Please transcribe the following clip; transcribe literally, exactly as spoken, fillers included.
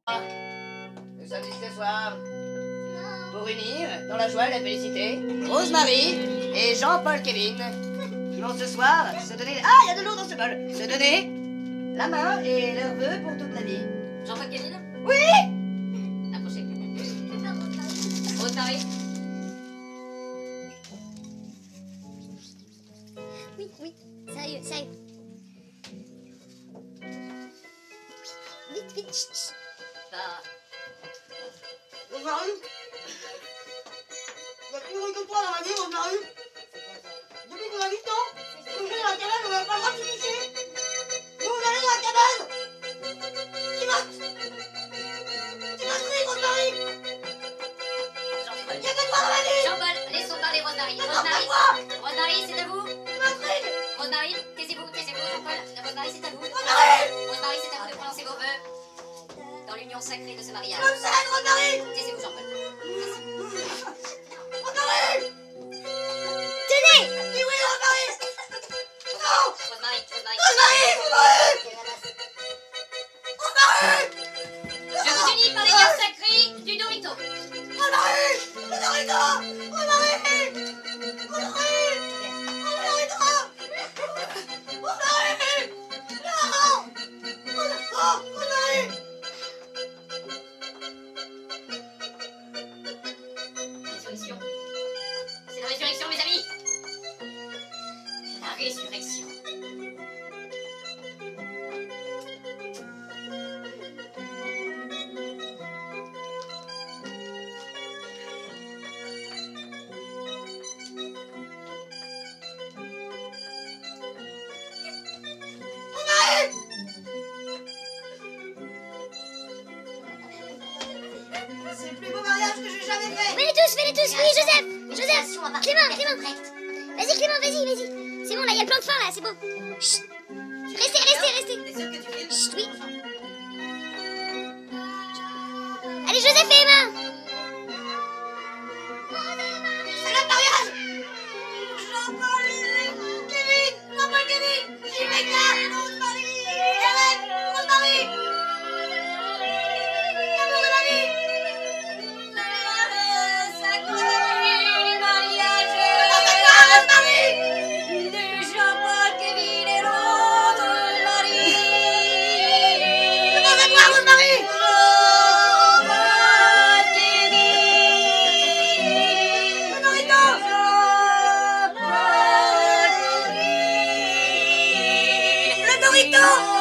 Nous sommes ici ce soir pour unir dans la joie et la félicité Rosemary et Jean-Paul Kevin qui vont ce soir se donner... Ah, il y a de l'eau dans ce bol. Se donner la main et leurs vœux pour toute la vie. Jean-Paul Kevin? Oui. Approchez. Rosemary? Oui, oui, sérieux, sérieux. Vite, vite, chut, chut. Bah... Rosemary, il n'y a plus rien que toi dans ma vie, Rosemary. Depuis qu'on a huit ans, vous jouez dans la cabane, on n'a pas le droit de se toucher. Vous, vous allez dans la cabane. Tu notes. Tu notes, Rosemary. Jean-Paul. Il n'y a que toi dans ma vie. Jean-Paul, laissons parler Rosemary. N'importe Rosemary, quoi. Rosemary, c'est à vous. Tu m'intrigues. Rosemary, taisez-vous, taisez-vous, Jean-Paul. Rosemary, c'est à vous. Rosemary. Rosemary, c'est à vous de prononcer vos vœux dans l'union sacrée de ce mariage. Je me scène, Rosemary. Taisez-vous, Jean-Paul. Rosemary. Tenez. Dis oui, Rosemary. Non. Rosemary, Rosemary. Rosemary, Rosemary. Rosemary. Je vous unis par les liens sacrés du Dorito. Rosemary. Rosemary. Rosemary. Rosemary. Résurrection. C'est la résurrection, mes amis. La résurrection. C'est le plus beau mariage que j'ai jamais fait. Fais-les tous, fais-les tous. Oui, Joseph. Joseph. Clément, Clément. Vas-y, Clément, vas-y, vas-y. C'est bon, là, il y a le plan de fin, là, c'est bon. Chut. Restez, restez, restez. T'es sûr que tu fais Chut, oui. Allez, Joseph et Emma. C'est notre mariage. Jean-Paul Kevin. Jean-Paul Kevin. Rebecca. Rosemary. Hélène. Rosemary. L'amour de ma vie. Le Dorito.